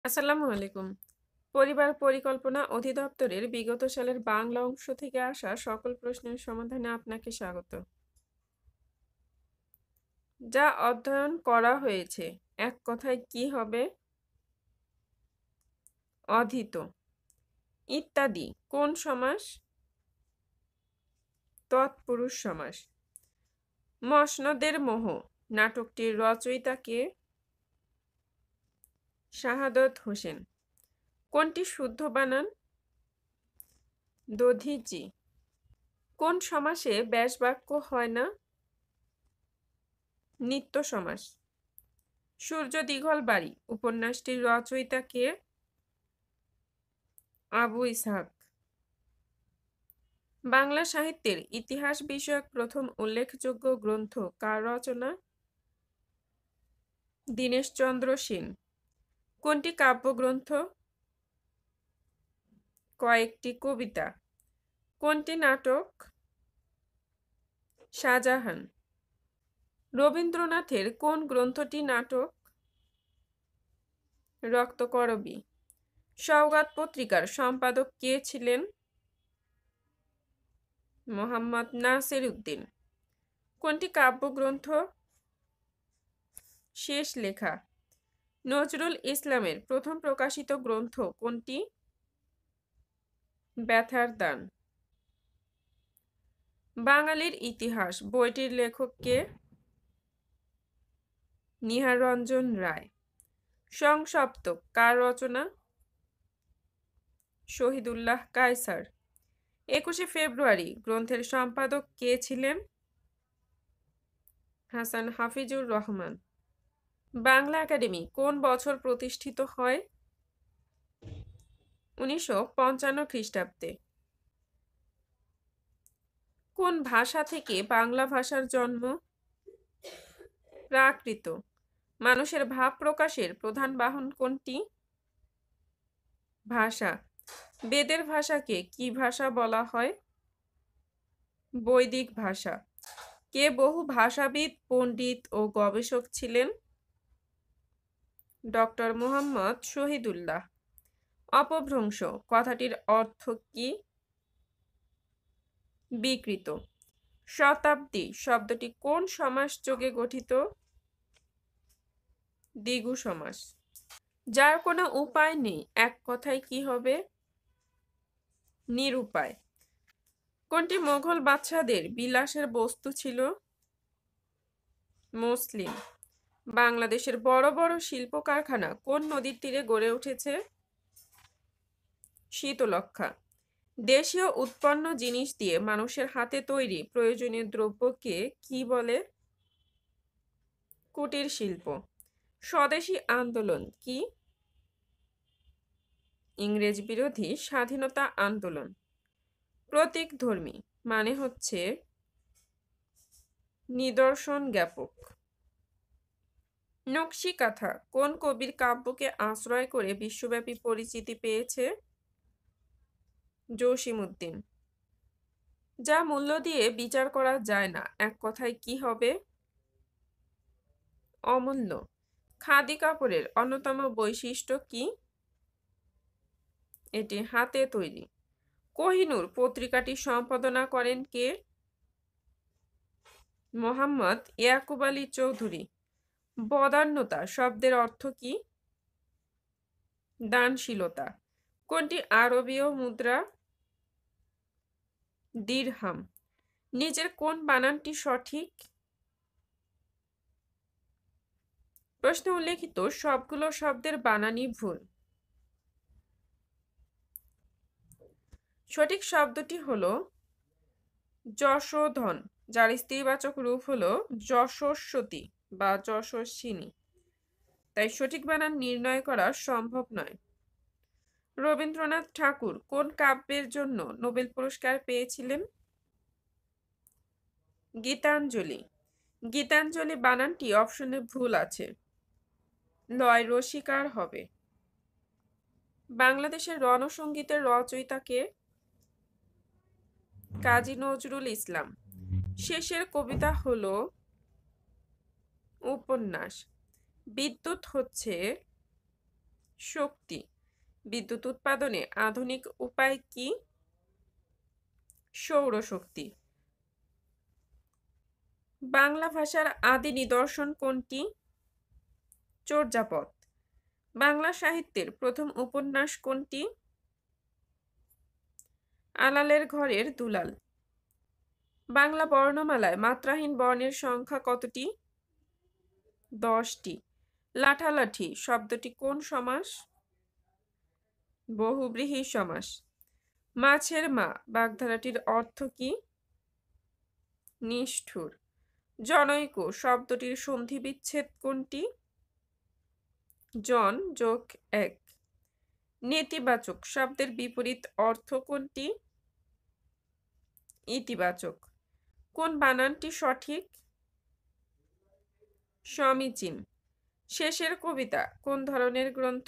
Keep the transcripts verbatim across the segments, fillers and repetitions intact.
আসসালামু আলাইকুম। পরিবার পরিকল্পনা অধিদপ্তরের বিগত সালের বাংলা অংশ থেকে আসা সকল প্রশ্নের সমাধানে আপনাকে স্বাগত। যা অধ্যয়ন করা হয়েছে, এক কথায় কি হবে? অধীত। ইত্যাদি কোন সমাস? তৎপুরুষ সমাস। মসনদের মোহ নাটকটির রচয়িতা কে? শাহাদত হোসেন। কোনটি শুদ্ধ বানান? দধিচি। কোন সমাসে ব্যাসবাক্য হয় না? নিত্য সমাস। সূর্য দীঘল বাড়ি উপন্যাসটির রচয়িতা কে? আবু ইসহাক। বাংলা সাহিত্যের ইতিহাস বিষয়ক প্রথম উল্লেখযোগ্য গ্রন্থ কার রচনা? দীনেশচন্দ্র সেন। কোনটি কাব্যগ্রন্থ? কয়েকটি কবিতা। কোনটি নাটক? শাহজাহান। রবীন্দ্রনাথের কোন গ্রন্থটি নাটক? রক্তকরবী। সওগাত পত্রিকার সম্পাদক কে ছিলেন? মোহাম্মদ নাসির উদ্দিন। কোনটি কাব্যগ্রন্থ? শেষ লেখা। নজরুল ইসলামের প্রথম প্রকাশিত গ্রন্থ কোনটি? ব্যথার দান। বাঙালির ইতিহাস বইটির লেখক কে? নিহাররঞ্জন রায়। সংসপ্তক কার রচনা? শহীদুল্লাহ কায়সার। একুশে ফেব্রুয়ারি গ্রন্থের সম্পাদক কে ছিলেন? হাসান হাফিজুর রহমান। বাংলা একাডেমি কোন বছর প্রতিষ্ঠিত হয়? উনিশশো পঞ্চান্ন খ্রিস্টাব্দে। কোন ভাষা থেকে বাংলা ভাষার জন্ম? প্রাকৃত। মানুষের ভাব প্রকাশের প্রধান বাহন কোনটি? ভাষা। বেদের ভাষাকে কি ভাষা বলা হয়? বৈদিক ভাষা। কে বহু ভাষাবিদ, পণ্ডিত ও গবেষক ছিলেন? ডক্টর মুহাম্মদ শহীদুল্লাহ। অপভ্রংশ কথাটির অর্থ কি? বিকৃত। শতাব্দী শব্দটি কোন সমাস যোগে গঠিত? দ্বিগু সমাস। যার কোনো উপায় নেই, এক কথায় কি হবে? নিরুপায়। কোনটি মোগল বাদশাদের বিলাসের বস্তু ছিল? মুসলিম। বাংলাদেশের বড় বড় শিল্প কারখানা কোন নদীর তীরে গড়ে উঠেছে? শীতলক্ষ্যা। দেশীয় উৎপন্ন জিনিস দিয়ে মানুষের হাতে তৈরি প্রয়োজনীয় দ্রব্যকে কি বলে? কুটির শিল্প। স্বদেশী আন্দোলন কি? ইংরেজ বিরোধী স্বাধীনতা আন্দোলন। প্রতীকধর্মী মানে হচ্ছে নিদর্শন জ্ঞাপক। নকশি কাঁথা কোন কবির কাব্যকে আশ্রয় করে বিশ্বব্যাপী পরিচিতি পেয়েছে? জসিমউদ্দিন। যা মূল্য দিয়ে বিচার করা যায় না, এক কথায় কি হবে? অমূল্য। খাদি কাপড়ের অন্যতম বৈশিষ্ট্য কি? এটি হাতে তৈরি। কোহিনূর পত্রিকাটি সম্পাদনা করেন কে? মোহাম্মদ ইয়াকুব আলী চৌধুরী। বদান্যতা শব্দের অর্থ কি? দানশীলতা। কোনটি আরবীয় মুদ্রা? দিরহাম। নিচের কোন বানানটি সঠিক? প্রশ্নে উল্লেখিত সবগুলো শব্দের বানানই ভুল। সঠিক শব্দটি হলো যশোধন, যার স্ত্রীবাচক রূপ হলো যশস্বতী বা যশস্বিনী। তাই সঠিক বানান নির্ণয় করা সম্ভব নয়। রবীন্দ্রনাথ ঠাকুর কোন কাব্যের জন্য নোবেল পুরস্কার পেয়েছিলেন? গীতাঞ্জলি। গীতাঞ্জলি বানানটি অপশনে ভুল আছে, লয় রসিকার হবে। বাংলাদেশের রণসঙ্গীতের রচয়িতা কে? কাজী নজরুল ইসলাম। শেষের কবিতা হলো উপন্যাস। বিদ্যুৎ হচ্ছে শক্তি। বিদ্যুৎ উৎপাদনে আধুনিক উপায় কি? সৌরশক্তি। বাংলা ভাষার আদি নিদর্শন কোনটি? চর্যাপদ। বাংলা সাহিত্যের প্রথম উপন্যাস কোনটি? আলালের ঘরের দুলাল। বাংলা বর্ণমালায় মাত্রাহীন বর্ণের সংখ্যা কতটি? দশটি। লাঠালাঠি শব্দটি কোন সমাস? বহুব্রীহি সমাস। মাছের মা বাগধারাটির অর্থ কি? নিষ্ঠুর। জনৈক শব্দটির সন্ধি বিচ্ছেদ কোনটি? জন যোগ এক। নেতিবাচক শব্দের বিপরীত অর্থ কোনটি? ইতিবাচক। কোন বানানটি সঠিক? সমীচীন। শেষের কবিতা কোন ধরনের গ্রন্থ?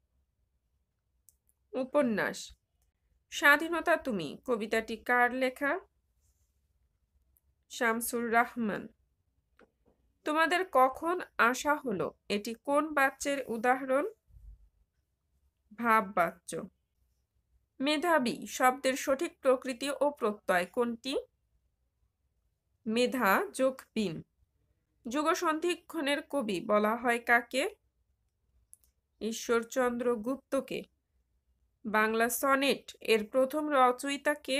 উপন্যাস। স্বাধীনতা তুমি কবিতাটি কার লেখা? শামসুর রাহমান। তোমাদের কখন আসা হলো এটি কোন বাচ্যের উদাহরণ? ভাব বাচ্য। মেধাবী শব্দের সঠিক প্রকৃতি ও প্রত্যয় কোনটি? মেধা যোগ বিন। যুগসন্ধিক্ষণের কবি বলা হয় কাকে? ঈশ্বরচন্দ্র গুপ্তকে। বাংলা সনেট এর প্রথম রচয়িতা কে?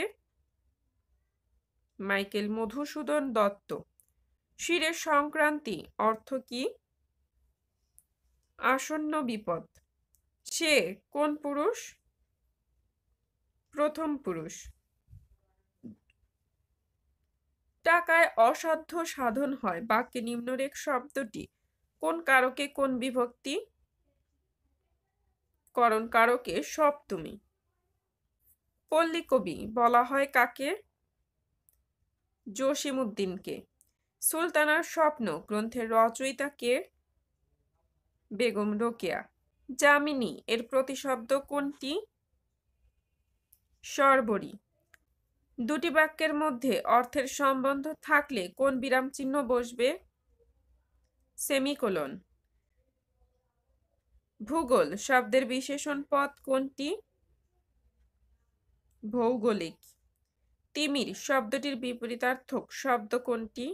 মাইকেল মধুসূদন দত্ত। শিরের সংক্রান্তি অর্থ কি? আসন্ন বিপদ। সে কোন পুরুষ? প্রথম পুরুষ। টাকায় অসাধ্য সাধন হয় বাক্যে নিম্নরেখ শব্দটি কোন কারকে কোন বিভক্তি? করণ কারকে সপ্তমী। পল্লী কবি বলা হয় কাকে? জসিমউদ্দিনকে। সুলতানার স্বপ্ন গ্রন্থের রচয়িতা কে? বেগম রোকেয়া। যামিনী এর প্রতিশব্দ কোনটি? সর্বরী। দুটি বাক্যের মধ্যে অর্থের সম্বন্ধ থাকলে কোন বিরাম চিহ্ন বসবে? সেমিকোলন। ভূগোল শব্দের বিশেষণ পদ কোনটি? ভৌগোলিক। তিমির শব্দটির বিপরীতার্থক শব্দ কোনটি?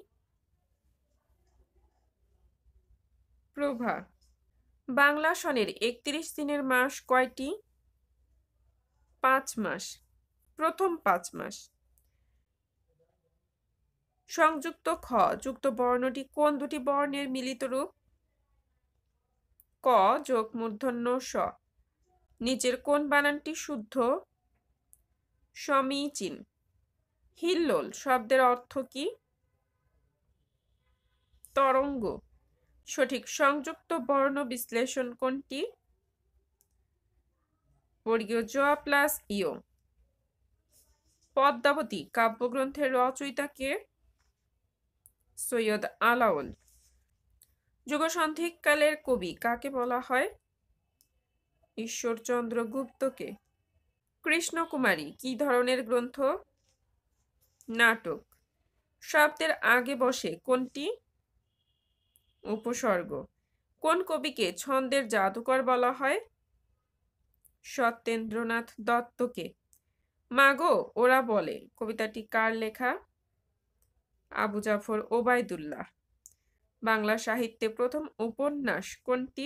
প্রভা। বাংলা সনের একত্রিশ দিনের মাস কয়টি? পাঁচ মাস। প্রথম পাঁচ মাস। সংযুক্ত খ যুক্ত বর্ণটি কোন দুটি বর্ণের মিলিত রূপ? ক যোগ মূর্ধন্য স। নিচের কোন বানানটি শুদ্ধ? সমীচীন। হিল্লোল শব্দের অর্থ কি? তরঙ্গ। সঠিক সংযুক্ত বর্ণ বিশ্লেষণ কোনটি? বর্গীয় জ প্লাস ইও। পদ্মাবতী কাব্যগ্রন্থের রচয়িতা কে? সৈয়দ আলাওল। যুগসন্ধিকালের কবি কাকে বলা হয়? ঈশ্বরচন্দ্র গুপ্তকে। কৃষ্ণকুমারী কি ধরনের গ্রন্থ? নাটক। শব্দের আগে বসে কোনটি? উপসর্গ। কোন কবিকে ছন্দের জাদুকর বলা হয়? সত্যেন্দ্রনাথ দত্তকে। মাগো ওরা বলে কবিতাটি কার লেখা? আবু জাফর ওবায়দুল্লাহ। বাংলা সাহিত্যে প্রথম উপন্যাস কোনটি?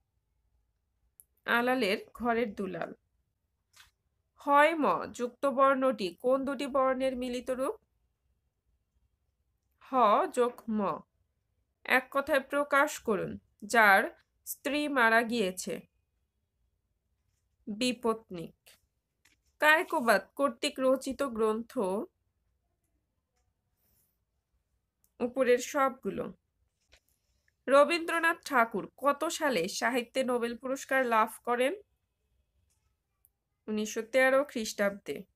আলালের ঘরের দুলাল। হয় ম যুক্ত বর্ণটি কোন দুটি বর্ণের মিলিত রূপ? হ যোগ ম। এক কথায় প্রকাশ করুন যার স্ত্রী মারা গিয়েছে। বিপত্নিক। কায়কোবাদ কর্তৃক রচিত গ্রন্থ উপরের সবগুলো। রবীন্দ্রনাথ ঠাকুর কত সালে সাহিত্যে নোবেল পুরস্কার লাভ করেন? উনিশশো তেরো খ্রিস্টাব্দে।